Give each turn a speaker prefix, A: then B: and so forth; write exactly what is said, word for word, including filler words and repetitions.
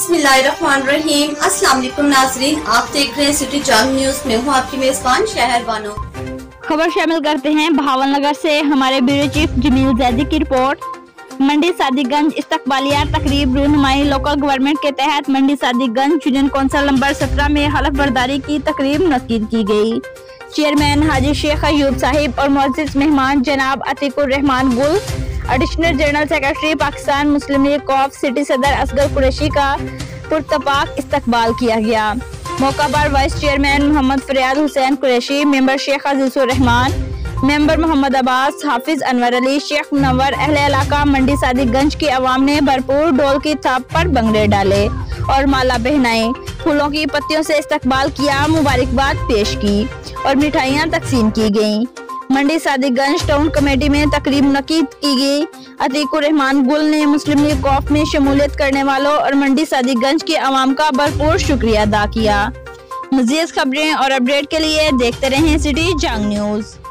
A: बिस्मिल्लाहिर्रहमानिर्रहीम। अस्सलाम वालेकुम नाज़रीन, आप देख रहे हैं सिटी जंग न्यूज में हूँ आपकी मेजबान शहर बानो।
B: खबर शामिल करते हैं भावल नगर से हमारे ब्यूरो चीफ जमील जैदी की रिपोर्ट। मंडी सादिकगंज इस्तकबालिया तकरीब रहनुमाई लोकल गवर्नमेंट के तहत Mandi Sadiqganj union council number सत्रह में हलफ बर्दारी की तकरीब मुनक्किद की गई। चेयरमैन हाजी शेख अयूब साहिब और मुअज़्ज़िज़ मेहमान जनाब Atiqur Rahman Gul, additional general secretary Pakistan Muslim League कौफ सिटी सदर असगर कुरैशी का पुरतपाक इस्तकबाल किया गया। मौका पर vice chairman Mohammad Faryad Hussain Qureshi, member Sheikh Azizur Rahman, member Mohammad Abbas, Hafiz Anwar Ali, Sheikh Munawwar, अहले इलाका मंडी सादिकगंज की आवाम ने भरपूर ढोल की थाप पर भंगड़े डाले और माला पहनाई, फूलों की पत्तियों से इस्तकबाल किया, मुबारकबाद पेश की और मिठाइयाँ तकसीम की गयी। मंडी सादिकगंज टाउन कमेटी में तकरीब मुनक्किद की गई। अतीकुर रहमान गुल ने मुस्लिम लीग कौफ में शमूलियत करने वालों और मंडी सादिकगंज की आवाम का भरपूर शुक्रिया अदा किया। मज़ीद खबरें और अपडेट के लिए देखते रहें सिटी जंग न्यूज।